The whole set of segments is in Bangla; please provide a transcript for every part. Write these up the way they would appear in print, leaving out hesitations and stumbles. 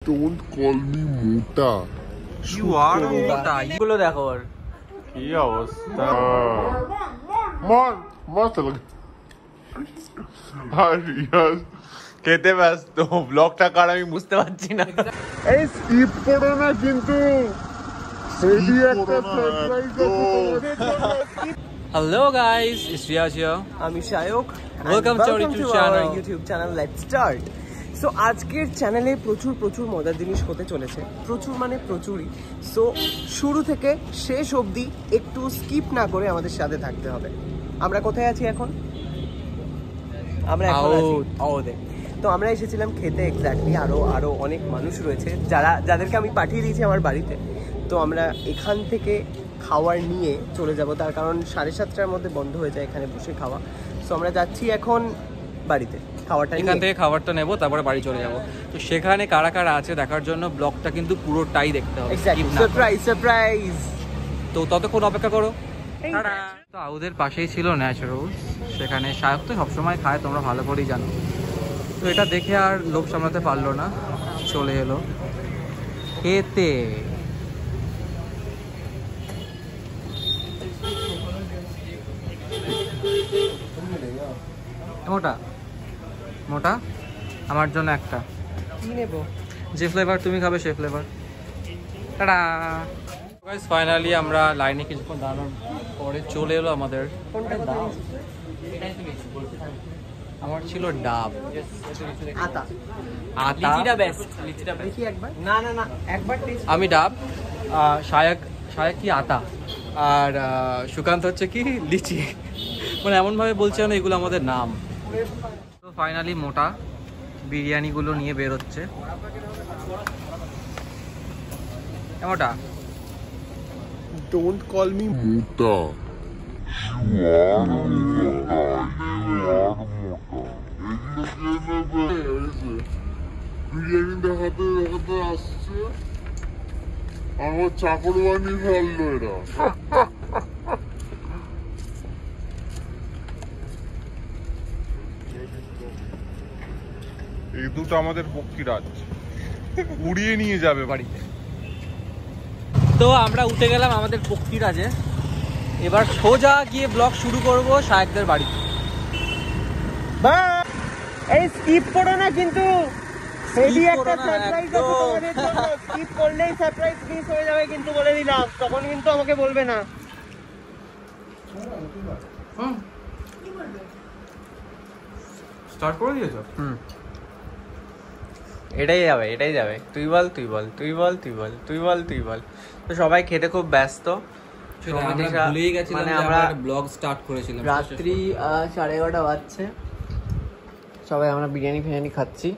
Don't call me মোটা। You are মোটা। এগুলো দেখো ওর কি অবস্থা। মার মারতে লাগে। আর ইয়াস খেতে ব্যস্ত, ব্লগটা কার আমি বুঝতে পারছি না। এই স্কিপ করো না কিন্তু। হেভি একটা সারপ্রাইজ আছে তোমাদের জন্য। Hello guys, it's Riyaz here. আমি Shayak. Welcome to our YouTube channel. Let's start. So আজকের চ্যানেলে প্রচুর মজার জিনিস হতে চলেছে, প্রচুর মানে প্রচুরই। সো শুরু থেকে শেষ অবধি একটু স্কিপ না করে আমাদের সাথে থাকতে হবে। আমরা কোথায় আছি এখন? আমরা এখন আছি আওদে। তো আমরা এসেছিলাম খেতে, এক্স্যাক্টলি। আরো অনেক মানুষ রয়েছে যাদেরকে আমি পাঠিয়ে দিয়েছি আমার বাড়িতে। তো আমরা এখান থেকে খাবার নিয়ে চলে যাব, তার কারণ 7:30টার মধ্যে বন্ধ হয়ে যায় এখানে বসে খাওয়া। সো আমরা যাচ্ছি এখন বাড়িতে, খাবারটা এখান থেকে খাবারটা নেবো, তারপরে বাড়ি চলে যাব। তো সেখানে কারা কারা আছে দেখার জন্য ব্লগটা কিন্তু পুরোটাই দেখতে হবে। সারপ্রাইজ। তো ততক্ষণ অপেক্ষা করো। তো আউদের পাশেই ছিল ন্যাচারাল, সেখানে শায়ক তো সবসময় খায়, তোমরা ভালো করেই জানো। তো এটা দেখে আর লোভ সামলাতে পারলো না, চলে এলো খেতে। মোটা মোটা আমার জন্য একটা কি নেব? যে ফ্লেভার তুমি খাবে সে ফ্লেভার। টাটা গাইস, ফাইনালি আমরা লাইনে কিছুক্ষণ দাঁড়ানোর পরে চলে এলো আমাদের। আমার ছিল ডাব, আতা আতা লিচিটা বেস্ট। দেখি একবার। না একবার টেস্ট। আমি ডাব, শায়ক কি আতা, আর সুকান্ত হচ্ছে কি লিচি। মানে এমনভাবে বলছে না এগুলো আমাদের নাম। তো ফাইনালি মোটা বিরিয়ানিগুলো নিয়ে বেরোচ্ছে। মোটা, Don't call me মোটা। বিরিয়ানি দেখাতে আসছে, আমার চাকর বানিয়ে ফেললো এরা। এই দুটো আমাদের পক্ষীরাজ উড়িয়ে নিয়ে যাবে বাড়িতে। তো আমরা উঠে গেলাম আমাদের পক্ষীরাজে। এবার সোজা গিয়ে ব্লগ শুরু করব শায়কদের বাড়িতে। এই স্কিপ করো না কিন্তু, হেভি একটা সারপ্রাইজ আছে তোমাদের জন্য। স্কিপ করলেই সারপ্রাইজ মিস হয়ে যাবে কিন্তু, বলে দিলাম। তখন কিন্তু আমাকে বলবে না। স্টার্ট করে দিয়েছো? এটাই যাবে। তুই বল। তো সবাই খেতে খুব ব্যস্ত। মানে আমরা ব্লগ স্টার্ট করেছিলাম রাত্রি 11:30 বাজছে, সবাই আমরা বিরিয়ানি খাচ্ছি।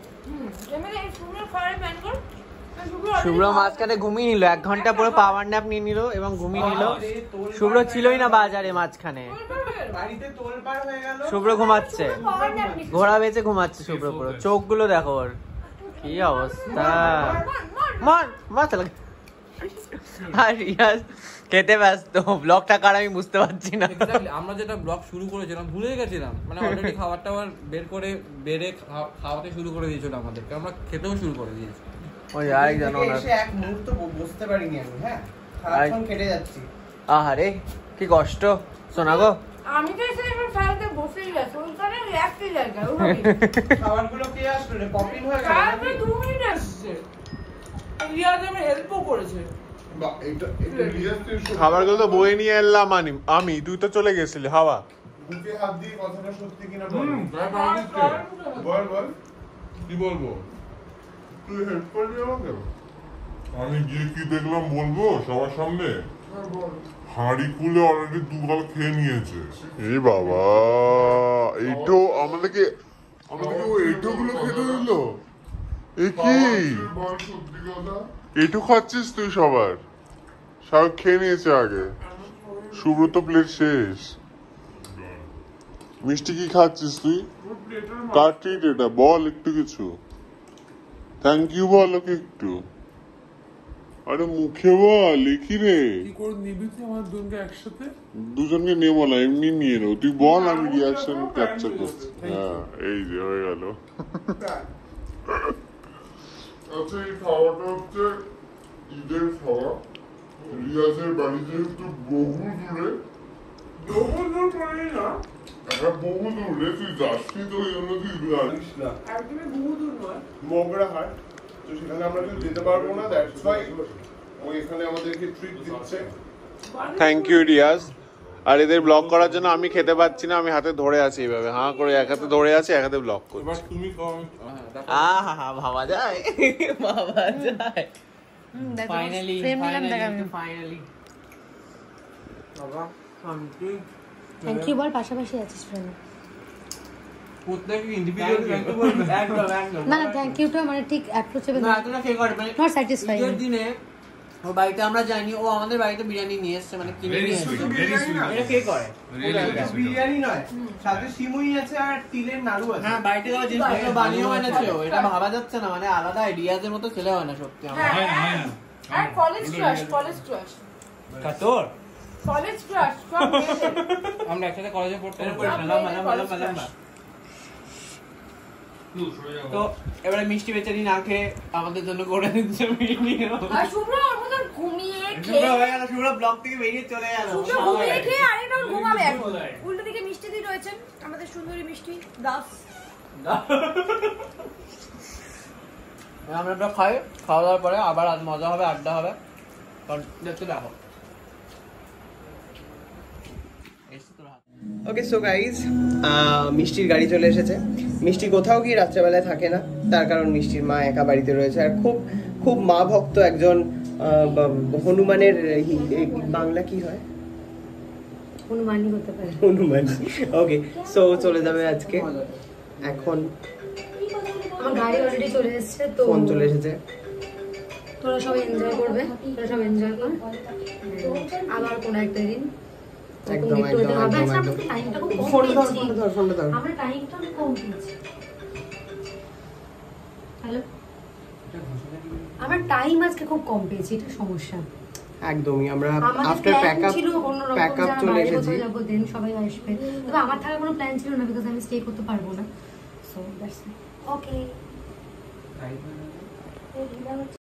শুভ্র মাঝখানে ঘুমিয়ে নিল, 1 ঘন্টা পুরো পাওয়ার ন্যাপ নিয়ে নিল এবং ঘুমিয়ে নিল। শুভ্র ছিলই না বাজারে মাঝখানে, শুভ্র ঘুমাচ্ছে, ঘোড়া বেঁচে ঘুমাচ্ছে শুভ্র। পুরো চোখগুলো দেখো ওর কি অবস্থা। মারতে লাগে। আর ইয়াস খেতে ব্যস্ত, ব্লগটা কার আমি বুঝতে পারছি না। আমরা যেটা ব্লগ শুরু করেছিলাম ভুলে গেছিলাম, মানে অলরেডি খাবারটা বের করে বেড়ে খাওয়াতে শুরু করে দিয়েছিল আমাদেরকে, আমরা খেতেও শুরু করে দিয়েছি। ওই আরেকজন এক মুহূর্ত বসতে পারিনি আমি। হ্যাঁ, সারাক্ষণ কেটে যাচ্ছি। আহারে কি কষ্ট শোনা গো। আমি তো এসে এখন সারাতে বসেই গেছি, ওইখানে একই জায়গায়। খাবারগুলো কে আসলো রে? পপিং হয়ে গেল। আর 2 মিনিট আসছে। রিয়াজ আমি হেল্পও করেছে। খাবারগুলো তো বয়ে নিয়ে এলাম আমি, তুই তো চলে গেছিলি। হাওয়া বুকে হাত দিয়ে কথাটা সত্যি কিনা বল। বল কি বলবো? তুই হেল্প করবি আমাকে? আমি গিয়ে কি দেখলাম বলবো সবার সামনে? হাঁড়ি খুলে অলরেডি 2 গাল খেয়ে নিয়েছে। এই বাবা, এইটো আমাদেরকে এইটোগুলো খেতে দিল। এ কি এইটু খাচ্ছিস তুই? সবার সব খেয়ে নিয়েছে আগে। সুব্রত প্লেট শেষ। মিষ্টি কি খাচ্ছিস তুই? কার ট্রিট এটা? বল একটু কিছু। থ্যাংক ইউ বল ওকে একটু। আরে মুখে বল, লিখি রে। কি করে নিবি তুই আমার দুজনকে একসাথে? দুজনকে নেবো না, এমনি নিয়ে নেবো। তুই বল, আমি রিয়াকশন ক্যাপচার করছি। হ্যাঁ, এই যে হয়ে গেল। আচ্ছা, এই খাওয়াটা হচ্ছে ঈদের খাওয়া। রিয়াজের বাড়ি যেহেতু বহু দূরে, বহু দূর পড়ে না। বহু দূরে তুই যাসনি, তো ওই জন্য তুই জানিস না। একদমই বহু দূর নয়। মগরাহাট, তো সেখানে আমরা কেউ যেতে পারবো না, দ্যাটস ওয়াই ও এখানে আমাদেরকে ট্রিট দিচ্ছে। Thank you Riaz. আর এদের ব্লগ করার জন্য আমি খেতে পাচ্ছি না, আমি হাতে ধরে আছি এইভাবে, হাঁ করে এক হাতে ধরে আছি, এক হাতে ব্লগ করছি। এবার তুমি খাও। আহা ভাবা যায়, ভাবা যায়। ফাইনালি ফাইনালি বাবা শান্তি। থ্যাংক ইউ বল, পাশাপাশি আছিস ফ্রেন্ড। প্রত্যেক ইন্ডিভিজুয়াল থ্যাংক ইউ বলবে। একদম একদম। না থ্যাংক ইউটা মানে ঠিক অ্যাপ্রোচেবল না এতটা কে করে মানে নট স্যাটিসফাইং। ঈদের দিনে ওর বাড়িতে আমরা যাইনি, ও আমাদের বাড়িতে বিরিয়ানি নিয়ে এসেছে, মানে কিনে নিয়ে এসেছে। এটা কে করে? বিরিয়ানি নয়, সাথে সিমুই আছে আর তিলের নাড়ু আছে। হ্যাঁ বাড়িতে যাওয়া জিনিসপত্র বানিয়েও এনেছে ও, এটা ভাবা যাচ্ছে না, মানে আলাদা আইডিয়াজের মতো ছেলে হয় না সত্যি আমার। আর কলেজ ক্রাশ, কলেজ ক্রাশ, তোর কলেজ ক্রাশ সব মেয়েদের। আমরা একসাথে কলেজে পড়তাম। তো এবারে মিষ্টি বেচারি না খেয়ে আমাদের জন্য করে দিচ্ছে ভিডিও। আর শুভ্র ওর মতন ঘুমিয়ে খেয়ে, শুভ্র ব্লগ থেকে বেরিয়ে চলে গেল। শুভ্র ঘুমিয়ে খেয়ে আরেকটা ঘুমাবে এখন। উল্টো দিকে মিষ্টি দি রয়েছেন, আমাদের সুন্দরী মিষ্টি দাস। আমরা খাই, খাওয়া দাওয়ার পরে আবার মজা হবে, আড্ডা হবে। কারণ দেখতে দেখো ওকে সো গাইজ, মিষ্টির গাড়ি চলে এসেছে। মিষ্টি কোথাও গিয়ে রাত্রেবেলায় থাকে না, তার কারণ মিষ্টির মা একা বাড়িতে রয়েছে। আর খুব খুব মা ভক্ত একজন হনুমানের বাংলা কি হয়? হনুমানই হতে পারে। হনুমান। ওকে সো চলে যাবে আজকে। এখন আমার গাড়ি অলরেডি চলে এসেছে, তো ফোন চলে এসেছে। তোরা সব এনজয় করবে, তোরা সব এনজয় কর। আবার কোনো একটা দিন একদম একদম একদম টাইমটা খুব কম ফোনটা ধর, পেয়েছি। ফোনটা ধর, ফোনটা ধর। আমরা টাইমটা কম পেয়েছি। হ্যালো, আমরা টাইম আজকে খুব কম পেয়েছি, এটা সমস্যা। একদমই আমরা আমাদের আফটার প্ল্যান প্যাকআপ ছিল অন্যরকম, প্যাকআপ যারা চলে বাইরে এসেছি। কোথাও যাবো, দেন সবাই আসবে। তবে আমার থাকার কোনো প্ল্যান ছিল না, বিকজ আমি স্টে করতে পারবো না। So that's okay.